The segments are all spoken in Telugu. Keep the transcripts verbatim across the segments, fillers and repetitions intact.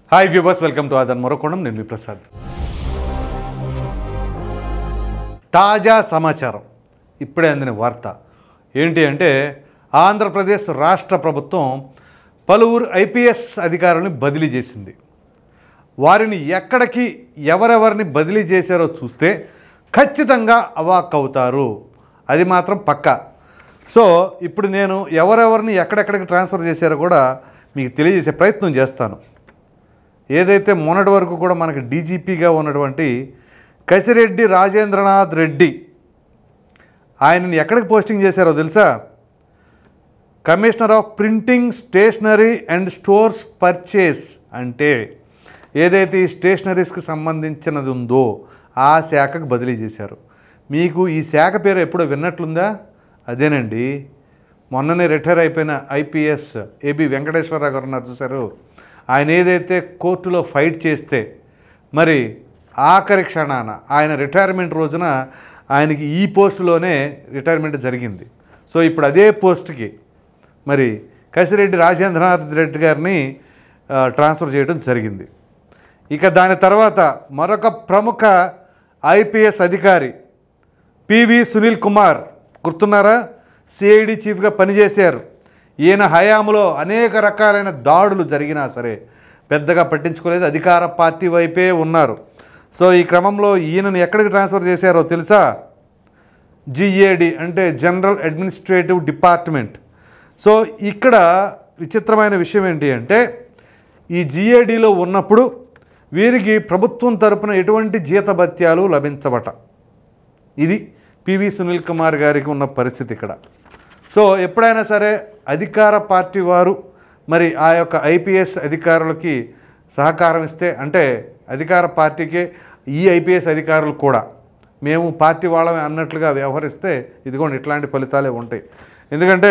Hi viewers, welcome to Aadhan మరొకోణం. నేను మీ ప్రసాద్. తాజా సమాచారం ఇప్పుడే అందిన వార్త ఏంటి అంటే, ఆంధ్రప్రదేశ్ రాష్ట్ర ప్రభుత్వం పలువురు ఐపీఎస్ అధికారులను బదిలీ చేసింది. వారిని ఎక్కడికి ఎవరెవరిని బదిలీ చేశారో చూస్తే ఖచ్చితంగా అవాక్కవుతారు. అది మాత్రం పక్కా. సో ఇప్పుడు నేను ఎవరెవరిని ఎక్కడెక్కడికి ట్రాన్స్ఫర్ చేశారో కూడా మీకు తెలియజేసే ప్రయత్నం చేస్తాను. ఏదైతే మొన్నటి వరకు కూడా మనకి డీజీపీగా ఉన్నటువంటి కసిరెడ్డి రాజేంద్రనాథ్ రెడ్డి, ఆయనని ఎక్కడికి పోస్టింగ్ చేశారో తెలుసా? Commissioner of printing, stationery and stores purchase. అంటే ఏదైతే ఈ స్టేషనరీస్కి సంబంధించినది ఉందో ఆ శాఖకు బదిలీ చేశారు. మీకు ఈ శాఖ పేరు ఎప్పుడో విన్నట్లుందా? అదేనండి, మొన్ననే రిటైర్ అయిపోయిన ఐపీఎస్ ఏబి వెంకటేశ్వరరావు గారు ఉన్నారు చూశారు. ఆయన ఏదైతే కోర్టులో ఫైట్ చేస్తే మరి ఆఖరి క్షణాన ఆయన రిటైర్మెంట్ రోజున ఆయనకి ఈ పోస్టులోనే రిటైర్మెంట్ జరిగింది. సో ఇప్పుడు అదే పోస్ట్కి మరి కసిరెడ్డి రాజేంద్రనాథ్ రెడ్డి గారిని ట్రాన్స్ఫర్ చేయడం జరిగింది. ఇక దాని తర్వాత మరొక ప్రముఖ ఐపీఎస్ అధికారి పివి సునీల్ కుమార్, గుర్తున్నారా? సిఐడి చీఫ్గా పనిచేశారు. ఈయన హయాంలో అనేక రకాలైన దాడులు జరిగినా సరే పెద్దగా పట్టించుకోలేదు, అధికార పార్టీ వైపే ఉన్నారు. సో ఈ క్రమంలో ఈయనను ఎక్కడికి ట్రాన్స్ఫర్ చేశారో తెలుసా? జిఏడి అంటే జనరల్ అడ్మినిస్ట్రేటివ్ డిపార్ట్మెంట్. సో ఇక్కడ విచిత్రమైన విషయం ఏంటి అంటే, ఈ జిఏడిలో ఉన్నప్పుడు వీరికి ప్రభుత్వం తరపున ఎటువంటి జీతభత్యాలు లభించబట. ఇది పివి సునీల్ కుమార్ గారికి ఉన్న పరిస్థితి ఇక్కడ. సో ఎప్పుడైనా సరే అధికార పార్టీ వారు మరి ఆ యొక్క ఐపీఎస్ అధికారులకి సహకారం ఇస్తే, అంటే అధికార పార్టీకే ఈ ఐపీఎస్ అధికారులు కూడా మేము పార్టీ వాళ్ళమే అన్నట్లుగా వ్యవహరిస్తే ఇదిగోండి ఇట్లాంటి ఫలితాలే ఉంటాయి. ఎందుకంటే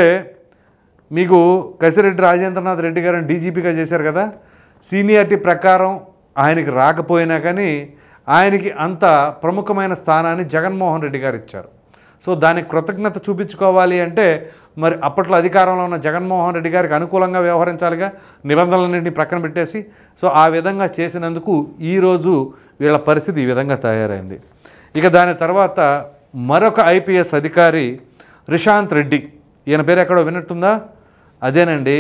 మీకు కసిరెడ్డి రాజేంద్రనాథ్ రెడ్డి గారిని డీజీపీగా చేశారు కదా, సీనియారిటీ ప్రకారం ఆయనకి రాకపోయినా కానీ ఆయనకి అంత ప్రముఖమైన స్థానాన్ని జగన్మోహన్ రెడ్డి గారు ఇచ్చారు. సో దానికి కృతజ్ఞత చూపించుకోవాలి అంటే మరి అప్పట్లో అధికారంలో ఉన్న జగన్మోహన్ రెడ్డి గారికి అనుకూలంగా వ్యవహరించాలిగా, నిబంధనలన్నింటినీ ప్రక్కన పెట్టేసి. సో ఆ విధంగా చేసినందుకు ఈరోజు వీళ్ళ పరిస్థితి ఈ విధంగా తయారైంది. ఇక దాని తర్వాత మరొక ఐపీఎస్ అధికారి రిషాంత్ రెడ్డి. ఈయన పేరు ఎక్కడో విన్నట్టుందా? అదేనండి,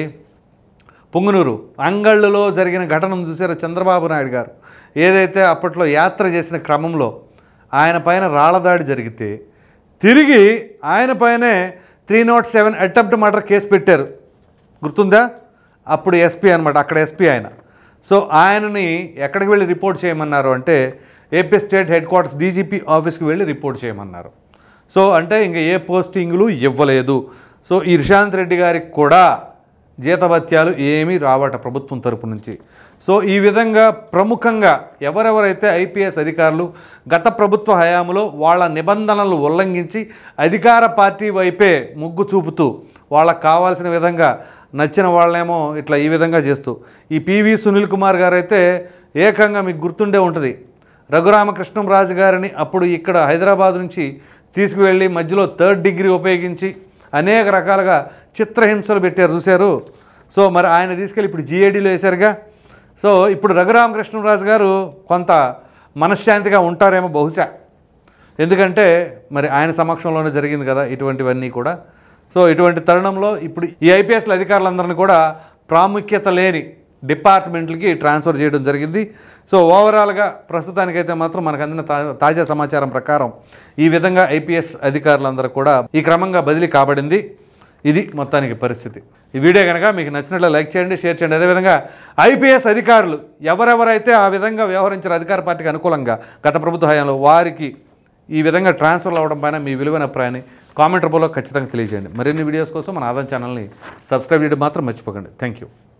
పొంగునూరు అంగళ్ళలో జరిగిన ఘటనను చూసారు చంద్రబాబు నాయుడు గారు. ఏదైతే అప్పట్లో యాత్ర చేసిన క్రమంలో ఆయన పైన రాళ్లదాడి జరిగితే తిరిగి ఆయన పైనే three nought seven attempt murder case పెట్టారు, గుర్తుందా? అప్పుడు ఎస్పీ అనమాట, అక్కడ ఎస్పీ ఆయన. సో ఆయనని ఎక్కడికి వెళ్ళి రిపోర్ట్ చేయమన్నారు అంటే AP state headquarters DGP ఆఫీస్కి వెళ్ళి రిపోర్ట్ చేయమన్నారు. సో అంటే ఇంకా ఏ పోస్టింగ్లు ఇవ్వలేదు. సో ఈ రిషాంత్ రెడ్డి గారికి కూడా జీతభత్యాలు ఏమీ రావట ప్రభుత్వం తరపు నుంచి. సో ఈ విధంగా ప్రముఖంగా ఎవరెవరైతే ఐపీఎస్ అధికారులు గత ప్రభుత్వ హయాంలో వాళ్ళ నిబంధనలు ఉల్లంఘించి అధికార పార్టీ వైపే మొగ్గు చూపుతూ వాళ్ళకు కావాల్సిన విధంగా నచ్చిన వాళ్ళేమో ఇట్లా ఈ విధంగా చేస్తూ, ఈ పివి సునీల్ కుమార్ గారు అయితే ఏకంగా మీకు గుర్తుండే ఉంటుంది, రఘురామకృష్ణంరాజు గారిని అప్పుడు ఇక్కడ హైదరాబాద్ నుంచి తీసుకువెళ్ళి మధ్యలో థర్డ్ డిగ్రీ ఉపయోగించి అనేక రకాలుగా చిత్రహింసలు పెట్టారు చూశారు. సో మరి ఆయన తీసుకెళ్ళి ఇప్పుడు జిఏడీలో వేశారుగా. సో ఇప్పుడు రఘురామకృష్ణంరాజు గారు కొంత మనశ్శాంతిగా ఉంటారేమో బహుశా, ఎందుకంటే మరి ఆయన సమక్షంలోనే జరిగింది కదా ఇటువంటివన్నీ కూడా. సో ఇటువంటి తరుణంలో ఇప్పుడు ఈ ఐపీఎస్ల అధికారులందరినీ కూడా ప్రాముఖ్యత లేని డిపార్ట్మెంట్లకి ట్రాన్స్ఫర్ చేయడం జరిగింది. సో ఓవరాల్గా ప్రస్తుతానికైతే మాత్రం మనకు అందిన తాజా సమాచారం ప్రకారం ఈ విధంగా ఐపీఎస్ అధికారులందరూ కూడా ఈ క్రమంగా బదిలీ కాబడింది. ఇది మొత్తానికి పరిస్థితి. ఈ వీడియో కనుక మీకు నచ్చినట్లు లైక్ చేయండి, షేర్ చేయండి. అదేవిధంగా ఐపీఎస్ అధికారులు ఎవరెవరైతే ఆ విధంగా వ్యవహరించారు అధికార పార్టీకి అనుకూలంగా గత ప్రభుత్వ హయాంలో, వారికి ఈ విధంగా ట్రాన్స్ఫర్లు అవ్వడం పైన మీ విలువైన అభిప్రాయాన్ని కామెంట్ రూపంలో ఖచ్చితంగా తెలియజేయండి. మరిన్ని వీడియోస్ కోసం మన ఆదాన్ ఛానల్ని సబ్స్క్రైబ్ చేయడం మాత్రం మర్చిపోకండి. Thank you.